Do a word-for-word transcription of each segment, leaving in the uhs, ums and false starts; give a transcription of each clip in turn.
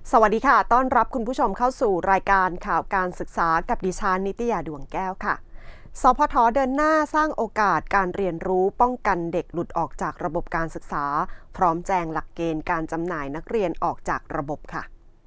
สวัสดีค่ะต้อนรับคุณผู้ชมเข้าสู่รายการข่าวการศึกษากับดิฉันนิตยาดวงแก้วค่ะสพท.เดินหน้าสร้างโอกาสการเรียนรู้ป้องกันเด็กหลุดออกจากระบบการศึกษาพร้อมแจงหลักเกณฑ์การจำหน่ายนักเรียนออกจากระบบค่ะ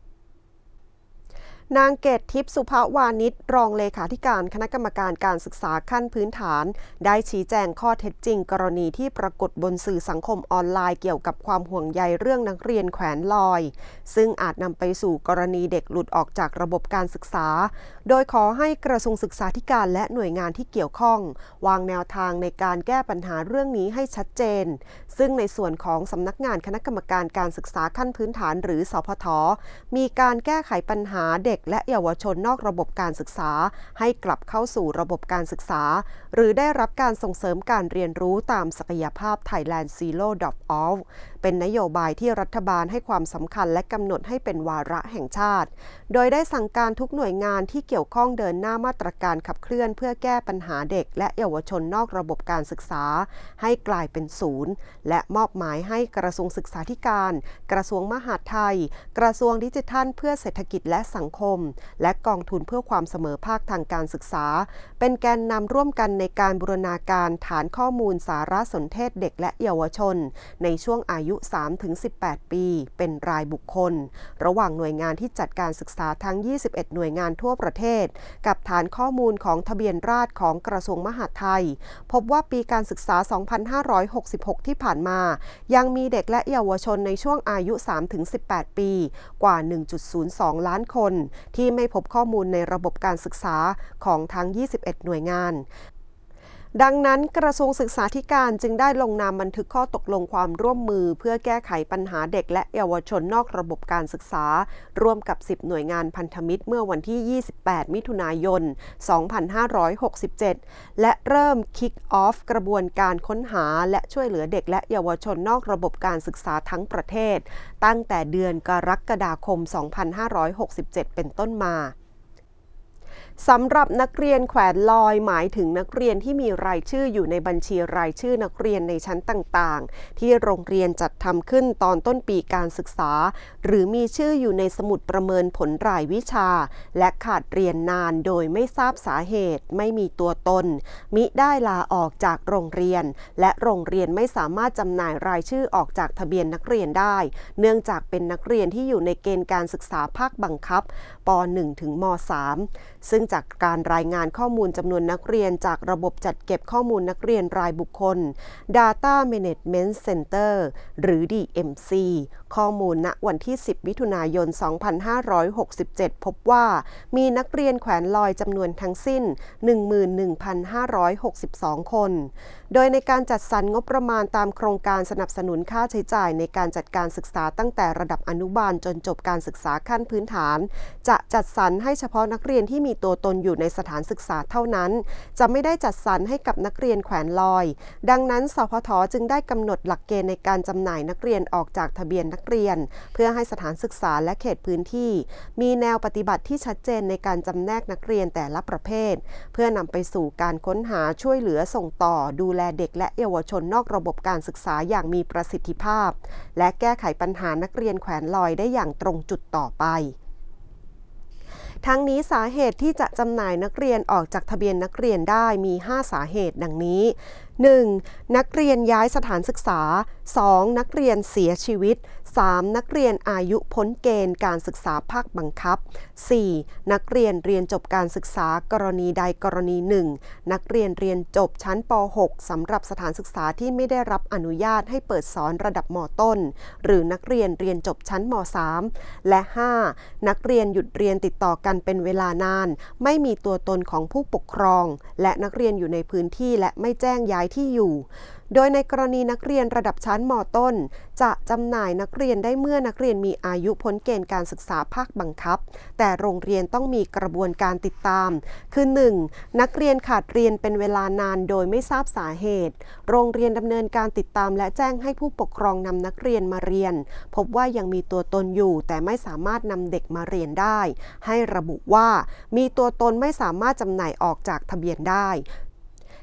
นางเกตทิพย์สุภวานิชรองเลขาธิการคณะกรรมการการศึกษาขั้นพื้นฐานได้ชี้แจงข้อเท็จจริงกรณีที่ปรากฏบนสื่อสังคมออนไลน์เกี่ยวกับความห่วงใยเรื่องนักเรียนแขวนลอยซึ่งอาจนำไปสู่กรณีเด็กหลุดออกจากระบบการศึกษาโดยขอให้กระทรวงศึกษาธิการและหน่วยงานที่เกี่ยวข้องวางแนวทางในการแก้ปัญหาเรื่องนี้ให้ชัดเจนซึ่งในส่วนของสำนักงานคณะกรรมการการศึกษาขั้นพื้นฐานหรือสพท.มีการแก้ไขปัญหาเด็กและเยาวชนนอกระบบการศึกษาให้กลับเข้าสู่ระบบการศึกษาหรือได้รับการส่งเสริมการเรียนรู้ตามศักยภาพ Thailand Zero Drop Off เป็นนโยบายที่รัฐบาลให้ความสำคัญและกำหนดให้เป็นวาระแห่งชาติโดยได้สั่งการทุกหน่วยงานที่เกี่ยวข้องเดินหน้ามาตรการขับเคลื่อนเพื่อแก้ปัญหาเด็กและเยาวชนนอกระบบการศึกษาให้กลายเป็นศูนย์และมอบหมายให้กระทรวงศึกษาธิการกระทรวงมหาดไทยกระทรวงดิจิทัลเพื่อเศรษฐกิจและสังคมและกองทุนเพื่อความเสมอภาคทางการศึกษาเป็นแกนนำร่วมกันในการบูรณาการฐานข้อมูลสารสนเทศเด็กและเยาวชนในช่วงอายุ สามถึงสิบแปด ปีเป็นรายบุคคลระหว่างหน่วยงานที่จัดการศึกษาทั้ง ยี่สิบเอ็ด หน่วยงานทั่วประเทศกับฐานข้อมูลของทะเบียนราษฎร์ของกระทรวงมหาดไทยพบว่าปีการศึกษา สองพันห้าร้อยหกสิบหก ที่ผ่านมายังมีเด็กและเยาวชนในช่วงอายุ สามถึงสิบแปด ปีกว่า หนึ่งจุดศูนย์สอง ล้านคนที่ไม่พบข้อมูลในระบบการศึกษาของทั้ง ยี่สิบเอ็ด หน่วยงานดังนั้นกระทรวงศึกษาธิการจึงได้ลงนามบันทึกข้อตกลงความร่วมมือเพื่อแก้ไขปัญหาเด็กและเยาวชนนอกระบบการศึกษาร่วมกับสิบหน่วยงานพันธมิตรเมื่อวันที่ ยี่สิบแปด มิถุนายน สองพันห้าร้อยหกสิบเจ็ด และเริ่ม kick off กระบวนการค้นหาและช่วยเหลือเด็กและเยาวชนนอกระบบการศึกษาทั้งประเทศตั้งแต่เดือนกรกฎาคม สองพันห้าร้อยหกสิบเจ็ด เป็นต้นมาสำหรับนักเรียนแขวนลอยหมายถึงนักเรียนที่มีรายชื่ออยู่ในบัญชีรายชื่อนักเรียนในชั้นต่างๆที่โรงเรียนจัดทำขึ้นตอนต้นปีการศึกษาหรือมีชื่ออยู่ในสมุดประเมินผลรายวิชาและขาดเรียนนานโดยไม่ทราบสาเหตุไม่มีตัวตนมิได้ลาออกจากโรงเรียนและโรงเรียนไม่สามารถจำหน่ายรายชื่อออกจากทะเบียนนักเรียนได้เนื่องจากเป็นนักเรียนที่อยู่ในเกณฑ์การศึกษาภาคบังคับป หนึ่ง ถึงม สาม ซึ่งจากการรายงานข้อมูลจำนวนนักเรียนจากระบบจัดเก็บข้อมูลนักเรียนรายบุคคล Data Management Center หรือ ดี เอ็ม ซี ข้อมูลณวันที่ สิบ มิถุนายน สองพันห้าร้อยหกสิบเจ็ด พบว่ามีนักเรียนแขวนลอยจำนวนทั้งสิ้น หนึ่งหมื่นหนึ่งพันห้าร้อยหกสิบสอง คนโดยในการจัดสรรงบประมาณตามโครงการสนับสนุนค่าใช้จ่ายในการจัดการศึกษาตั้งแต่ระดับอนุบาลจนจบการศึกษาขั้นพื้นฐานจะจัดสรรให้เฉพาะนักเรียนที่มีตัวตนอยู่ในสถานศึกษาเท่านั้นจะไม่ได้จัดสรรให้กับนักเรียนแขวนลอยดังนั้นสพท.จึงได้กำหนดหลักเกณฑ์ในการจำหน่ายนักเรียนออกจากทะเบียนนักเรียนเพื่อให้สถานศึกษาและเขตพื้นที่มีแนวปฏิบัติที่ชัดเจนในการจำแนกนักเรียนแต่ละประเภทเพื่อนำไปสู่การค้นหาช่วยเหลือส่งต่อดูแลเด็กและเยาวชนนอกระบบการศึกษาอย่างมีประสิทธิภาพและแก้ไขปัญหานักเรียนแขวนลอยได้อย่างตรงจุดต่อไปทั้งนี้สาเหตุที่จะจำหน่ายนักเรียนออกจากทะเบียนนักเรียนได้มีห้าสาเหตุดังนี้ หนึ่ง นักเรียนย้ายสถานศึกษา สอง นักเรียนเสียชีวิต สาม นักเรียนอายุพ้นเกณฑ์การศึกษาภาคบังคับ สี่ นักเรียนเรียนจบการศึกษากรณีใดกรณีหนึ่งนักเรียนเรียนจบชั้นป หก สำหรับสถานศึกษาที่ไม่ได้รับอนุญาตให้เปิดสอนระดับม.ต้นหรือนักเรียนเรียนจบชั้นม.สาม และ ห้า นักเรียนหยุดเรียนติดต่อกันเป็นเวลานานไม่มีตัวตนของผู้ปกครองและนักเรียนอยู่ในพื้นที่และไม่แจ้งย้ายที่อยู่โดยในกรณีนักเรียนระดับชั้นม.ต้นจะจำหน่ายนักเรียนได้เมื่อนักเรียนมีอายุพ้นเกณฑ์การศึกษาภาคบังคับแต่โรงเรียนต้องมีกระบวนการติดตามคือ หนึ่ง นักเรียนขาดเรียนเป็นเวลานานโดยไม่ทราบสาเหตุโรงเรียนดำเนินการติดตามและแจ้งให้ผู้ปกครองนำนักเรียนมาเรียนพบว่ายังมีตัวตนอยู่แต่ไม่สามารถนำเด็กมาเรียนได้ให้ระบุว่ามีตัวตนไม่สามารถจำหน่ายออกจากทะเบียนได้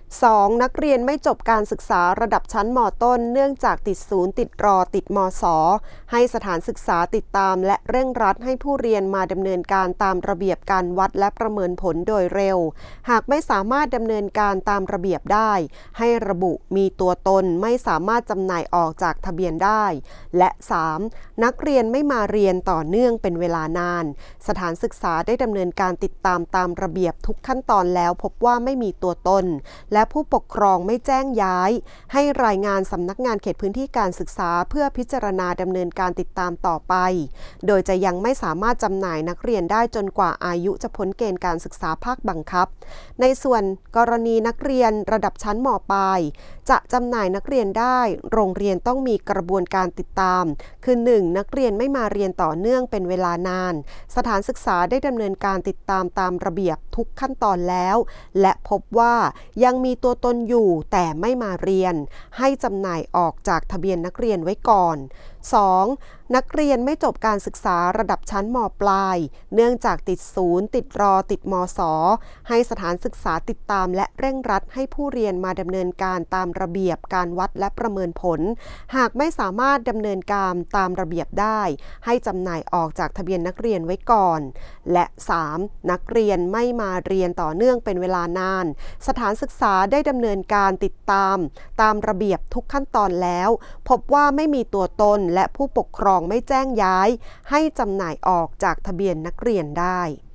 สอง. นักเรียนไม่จบการศึกษาระดับชั้นม.ต้นเนื่องจากติดศูนย์ติดรอติดม.ส.ให้สถานศึกษาติดตามและเร่งรัดให้ผู้เรียนมาดำเนินการตามระเบียบการวัดและประเมินผลโดยเร็วหากไม่สามารถดำเนินการตามระเบียบได้ให้ระบุมีตัวตนไม่สามารถจำหน่ายออกจากทะเบียนได้และ สาม. นักเรียนไม่มาเรียนต่อเนื่องเป็นเวลานานสถานศึกษาได้ดำเนินการติดตามตามระเบียบทุกขั้นตอนแล้วพบว่าไม่มีตัวตนและผู้ปกครองไม่แจ้งย้ายให้รายงานสำนักงานเขตพื้นที่การศึกษาเพื่อพิจารณาดำเนินการติดตามต่อไปโดยจะยังไม่สามารถจำหน่ายนักเรียนได้จนกว่าอายุจะพ้นเกณฑ์การศึกษาภาคบังคับในส่วนกรณีนักเรียนระดับชั้นม.ปลายจะจำหน่ายนักเรียนได้โรงเรียนต้องมีกระบวนการติดตามคือ หนึ่ง. นักเรียนไม่มาเรียนต่อเนื่องเป็นเวลานานสถานศึกษาได้ดำเนินการติดตามตามระเบียบทุกขั้นตอนแล้วและพบว่ายังมีตัวตนอยู่แต่ไม่มาเรียนให้จำหน่ายออกจากทะเบียนนักเรียนไว้ก่อน สอง. นักเรียนไม่จบการศึกษาระดับชั้นม.ปลายเนื่องจากติดศูนย์ติดรอติดม.ส.ให้สถานศึกษาติดตามและเร่งรัดให้ผู้เรียนมาดำเนินการตามระเบียบการวัดและประเมินผลหากไม่สามารถดำเนินการตามระเบียบได้ให้จำหน่ายออกจากทะเบียนนักเรียนไว้ก่อนและ สาม. นักเรียนไม่มาเรียนต่อเนื่องเป็นเวลานานสถานศึกษาได้ดำเนินการติดตามตามระเบียบทุกขั้นตอนแล้วพบว่าไม่มีตัวตนและผู้ปกครองไม่แจ้งย้ายให้จำหน่ายออกจากทะเบียนนักเรียนได้